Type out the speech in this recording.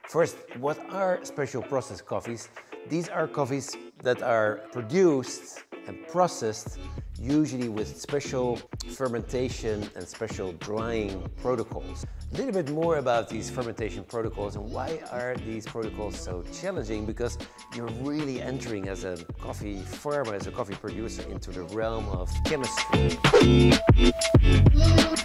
First, what are special process coffees? These are coffees that are produced and processed usually with special fermentation and special drying protocols. A little bit more about these fermentation protocols and why are these protocols so challenging, because you're really entering as a coffee farmer, as a coffee producer, into the realm of chemistry.